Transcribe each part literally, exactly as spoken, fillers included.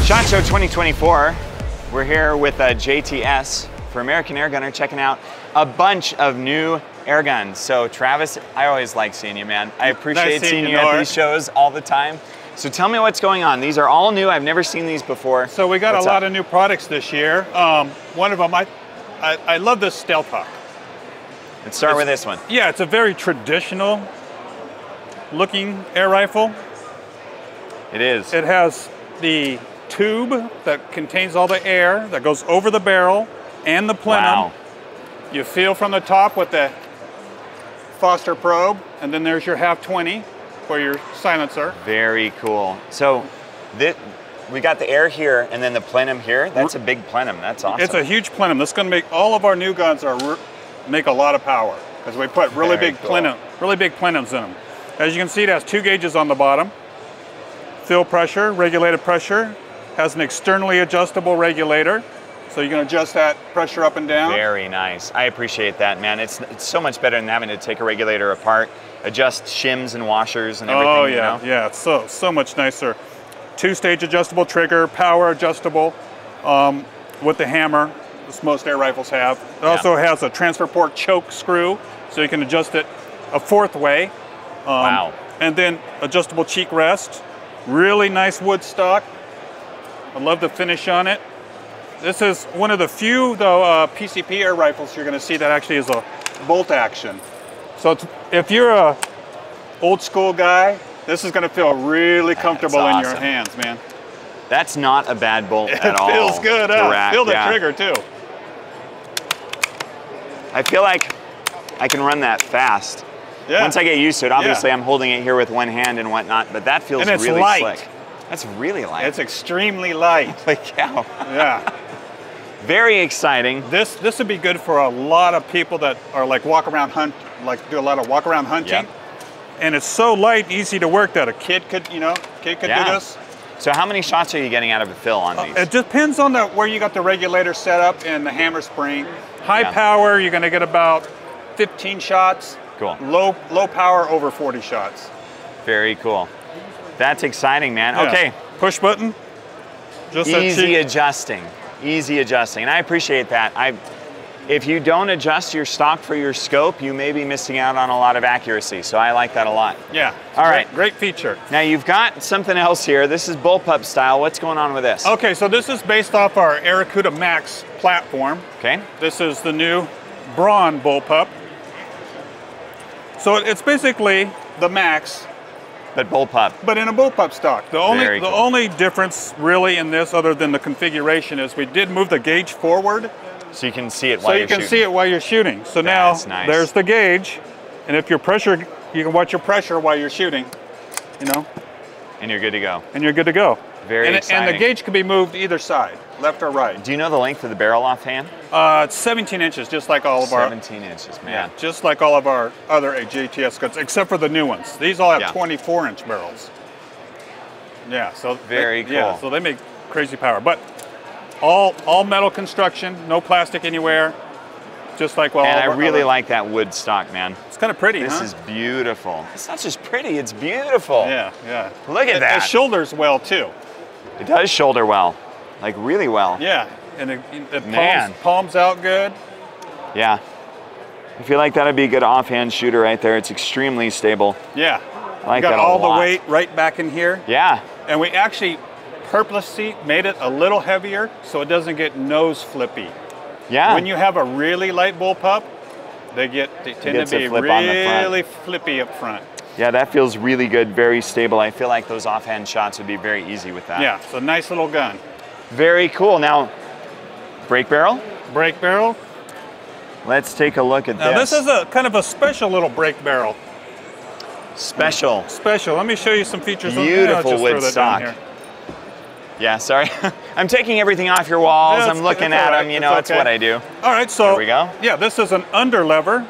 SHOT Show twenty twenty-four. We're here with uh, J T S for American Airgunner, checking out a bunch of new air guns. So Travis, I always like seeing you, man. I appreciate nice seeing you, you at these shows all the time. So tell me what's going on. These are all new. I've never seen these before. So we got what's a lot up? of new products this year. Um, one of them, I, I, I love this Stealth Hawk. Let's start it's, with this one. Yeah, it's a very traditional looking air rifle. It is. It has the tube that contains all the air that goes over the barrel and the plenum. Wow. You feel from the top with the Foster probe, and then there's your half twenty for your silencer. Very cool. So this, we got the air here and then the plenum here. That's a big plenum. That's awesome. It's a huge plenum. This is going to make all of our new guns are make a lot of power because we put really Very big cool. plenum, really big plenums in them. As you can see, it has two gauges on the bottom. Fill pressure, regulated pressure. Has an externally adjustable regulator, so you can adjust that pressure up and down. Very nice. I appreciate that, man. It's, it's so much better than having to take a regulator apart, adjust shims and washers and everything. Oh yeah, you know? yeah. It's so so much nicer. Two-stage adjustable trigger, power adjustable um, with the hammer, as most air rifles have. It Yeah. also has a transfer port choke screw, so you can adjust it a fourth way. Um, Wow. And then adjustable cheek rest. Really nice wood stock. I love the finish on it. This is one of the few, though, uh, P C P air rifles you're going to see that actually is a bolt action. So it's, if you're a old school guy, this is going to feel really comfortable in your awesome. hands, man. That's not a bad bolt It at all. feels good, to huh? rack, Feel the yeah. trigger too. I feel like I can run that fast. Yeah. Once I get used to it, obviously Yeah. I'm holding it here with one hand and whatnot, but that feels And it's really light. slick. That's really light. It's extremely light. Holy cow. Yeah. Very exciting. This this would be good for a lot of people that are like walk around hunt, like do a lot of walk around hunting. Yep. And it's so light, easy to work that a kid could, you know, kid could Yeah. do this. So how many shots are you getting out of a fill on these? It depends on the where you got the regulator set up and the hammer spring. High Yeah. power, you're gonna get about fifteen shots. Cool. Low low power, over forty shots. Very cool. That's exciting, man. Yeah. Okay. Push button. Just that Easy cheek. adjusting. Easy adjusting. And I appreciate that. I, if you don't adjust your stock for your scope, you may be missing out on a lot of accuracy. So I like that a lot. Yeah. All great, right. Great feature. Now you've got something else here. This is bullpup style. What's going on with this? Okay, so this is based off our Aracuda Max platform. Okay. This is the new Brawn bullpup. So it's basically the Max, But bullpup. but in a bullpup stock. The only Very the cool. only difference really in this, other than the configuration, is we did move the gauge forward, So you can see it so while you you're can shooting. see it while you're shooting. So That's now nice. there's the gauge, and if your pressure, you can watch your pressure while you're shooting, you know, And you're good to go. and you're good to go. Very and, it- exciting. and the gauge can be moved either side, left or right. Do you know the length of the barrel offhand? Uh, it's seventeen inches, just like all of our seventeen inches, man. Yeah, just like all of our other J T S guns, except for the new ones. These all have Yeah. twenty-four inch barrels. Yeah, so Very they, Yeah, cool. so they make crazy power, but all all metal construction, no plastic anywhere, just like well. And all I of our really other- like that wood stock, man. It's kind of pretty, This huh? is beautiful. It's not just pretty, it's beautiful. Yeah, yeah. Look at it, that. It shoulders well too. It does shoulder well, like really well. Yeah, and it, it Man. palms, palms out good. Yeah. I feel like that'd be a good offhand shooter right there. It's extremely stable. Yeah. I like Got that a all lot. the weight right back in here. Yeah. And we actually purposely made it a little heavier so it doesn't get nose flippy. Yeah. When you have a really light bullpup, they get they tend gets to a be flip on the front. really flippy up front. Yeah, that feels really good, very stable. I feel like those offhand shots would be very easy with that. Yeah, it's a nice little gun. Very cool. Now, brake barrel. Brake barrel. Let's take a look at Now this. this is a kind of a special little brake barrel. Special. Special. Let me show you some features. I'll Beautiful just wood throw that stock. down here. Yeah, sorry. I'm taking everything off your walls. Yeah, I'm it's- looking it's at all right, them. You it's know, that's okay. what I do. All right, so There we go. Yeah, this is an under lever.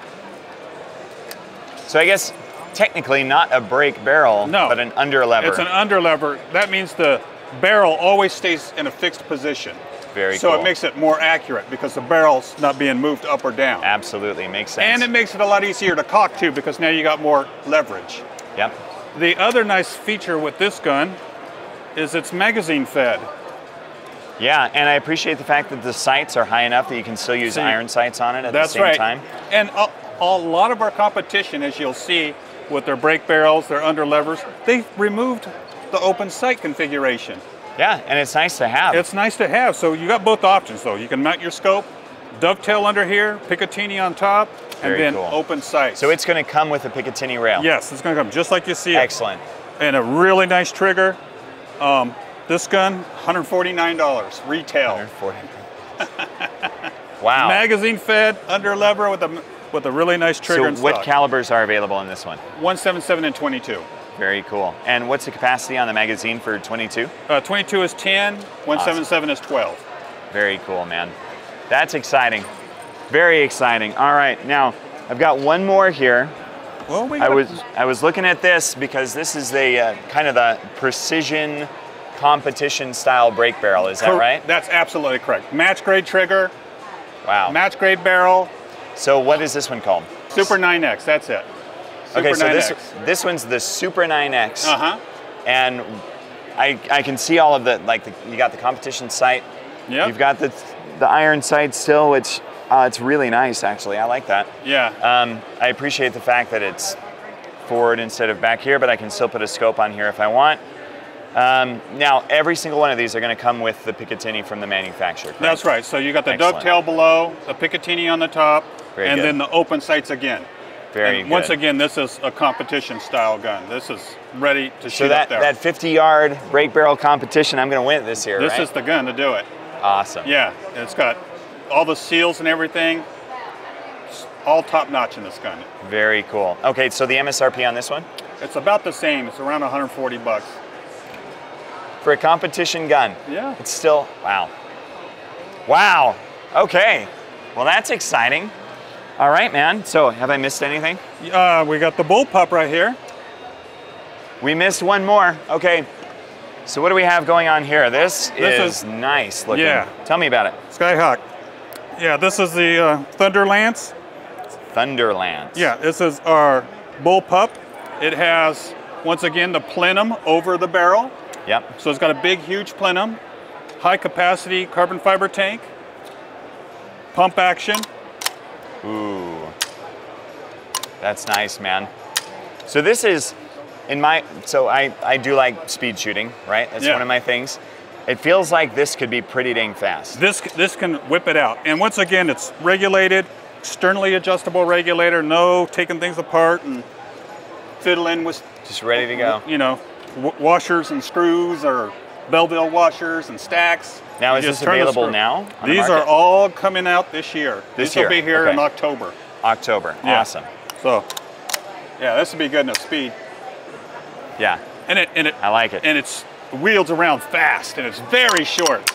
So I guess technically not a brake barrel, No. but an under lever. It's an under lever. That means the barrel always stays in a fixed position. Very so cool. it makes it more accurate because the barrel's not being moved up or down. Absolutely, makes sense. And it makes it a lot easier to cock too because now you got more leverage. Yep. The other nice feature with this gun is it's magazine fed. Yeah, and I appreciate the fact that the sights are high enough that you can still use See, iron sights on it at that's the same right. time. And a, a lot of our competition, as you'll see, with their brake barrels, their under levers, they removed the open sight configuration. Yeah, and it's nice to have. It's nice to have. So you got both options though. You can mount your scope, dovetail under here, Picatinny on top, Very and then cool. open sights. So it's going to come with a Picatinny rail. Yes, it's going to come just like you see it. Excellent. And a really nice trigger. Um, this gun, one hundred forty-nine dollars retail. one hundred forty. Wow. Magazine fed, under lever with a with a really nice trigger. So and what stock. calibers are available in this one? one seventy-seven and twenty-two. Very cool. And what's the capacity on the magazine for twenty-two? Uh, twenty-two is ten, one seventy-seven is twelve. Very cool, man. That's exciting. Very exciting. All right, now I've got one more here. Well, we I got, was I was looking at this because this is the uh, kind of the precision competition style brake barrel. Is that right? That's absolutely correct. Match grade trigger, Wow. match grade barrel, So what is this one called? Super nine X. That's it. Super Okay, so nine this X. this one's the Super nine X. Uh huh. And I I can see all of the like the, you got the competition sight. Yep. You've got the the iron sight still, which uh, it's really nice actually. I like that. Yeah. Um, I appreciate the fact that it's forward instead of back here, but I can still put a scope on here if I want. Um, now, every single one of these are going to come with the Picatinny from the manufacturer. Correct? That's right. So you got the Excellent. dovetail below, the Picatinny on the top, Very and good. then the open sights again. Very and good. once again, this is a competition style gun. This is ready to shoot So that, up there. that fifty yard brake barrel competition, I'm going to win it this year, this right? is the gun to do it. Awesome. Yeah, it's got all the seals and everything. It's all top notch in this gun. Very cool. Okay, so the M S R P on this one? It's about the same. It's around one hundred forty bucks. For a competition gun. Yeah. It's still, wow. Wow, okay. Well, that's exciting. All right, man. So have I missed anything? Uh, we got the bullpup right here. We missed one more. Okay. So what do we have going on here? This, This is, is- nice looking. yeah. Tell me about it. Skyhawk. Yeah, this is the uh, Thunderlance. Thunderlance. Yeah, this is our bullpup. It has, once again, the plenum over the barrel. Yep. So it's got a big, huge plenum, high capacity carbon fiber tank, pump action. Ooh. That's nice, man. So this is, in my, so I, I do like speed shooting, right? That's Yeah. one of my things. It feels like this could be pretty dang fast. This, this can whip it out. And once again, it's regulated, externally adjustable regulator, no taking things apart and fiddling with, Just ready to go. you know, w washers and screws or Belleville washers and stacks. Now, You is just this turn the available screw. now on the These market? are all coming out this year. This This will year, be here okay. in October. October. Yeah. Awesome. So, yeah, this would be good enough speed. Yeah, And it, and it, I like it. and it's wheels around fast, and it's very short.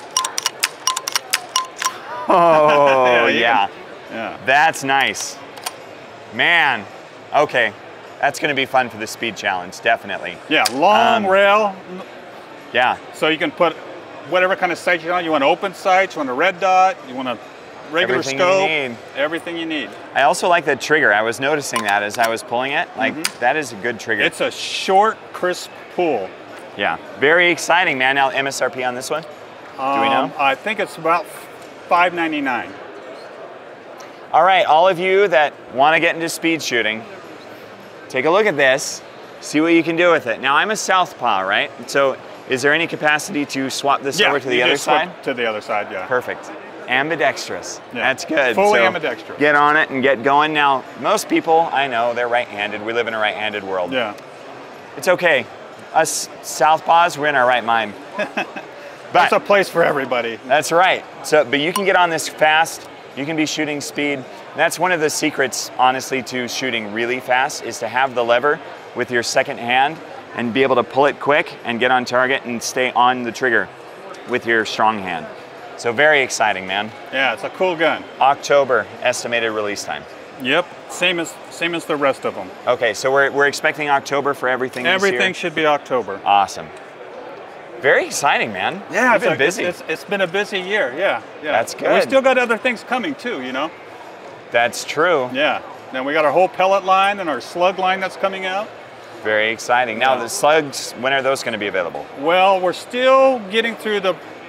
Oh, Yeah, you yeah. can- Yeah. That's nice. Man, okay. That's gonna be fun for the speed challenge, definitely. Yeah, long Um, rail, Yeah, so you can put whatever kind of sight you want. You want open sights, you want a red dot, you want a regular Everything you scope. need. Everything you need. I also like the trigger. I was noticing that as I was pulling it. Like, that is a good trigger. It's a short, crisp pull. Yeah, very exciting, man. Now, M S R P on this one? Do we know? Um, I think it's about five ninety-nine. All right, all of you that want to get into speed shooting, take a look at this, see what you can do with it. Now, I'm a southpaw, right? So, is there any capacity to swap this over to the you other just swap side? To the other side, yeah. Perfect. Ambidextrous. Yeah. That's good. Fully So ambidextrous. Get on it and get going. Now, most people, I know, they're right-handed. We live in a right-handed world. Yeah. It's okay. Us southpaws, we're in our right mind. That's a place for everybody. That's right. So, but you can get on this fast. You can be shooting speed. That's one of the secrets, honestly, to shooting really fast is to have the lever with your second hand and be able to pull it quick and get on target and stay on the trigger with your strong hand. So very exciting, man. Yeah, it's a cool gun. October estimated release time. Yep, same as same as the rest of them. Okay, so we're, we're expecting October for everything Everything this year? should be October. Awesome. Very exciting, man. Yeah, You've it's been a- busy. It's, it's, it's been a busy year. Yeah, yeah. That's We good. still got other things coming too, you know. That's true. Yeah. Then we got our whole pellet line and our slug line that's coming out. Very exciting. Now Yeah. the slugs, when are those going to be available? Well, we're still getting through the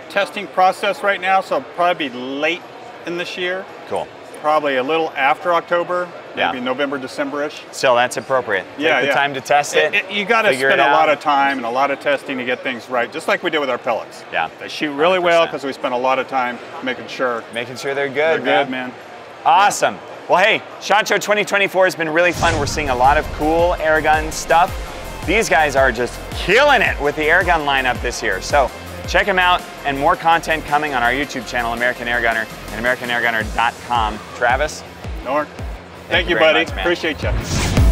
testing process right now, so it'll probably be late in this year. Cool. Probably a little after October, yeah. maybe November, December-ish. Still, that's appropriate. Yeah, Take the yeah. time to test it. it, it you got to spend a out. lot of time and a lot of testing to get things right, just like we did with our pellets. Yeah. They shoot really well because we spent a lot of time making sure. Making sure they're good, They're man. good, man. Awesome. Well, hey, SHOT Show twenty twenty-four has been really fun. We're seeing a lot of cool airgun stuff. These guys are just killing it with the airgun lineup this year. So check them out, and more content coming on our YouTube channel, American Airgunner, and American Airgunner dot com. Travis? Norm, thank, thank you, you buddy. much, Appreciate you.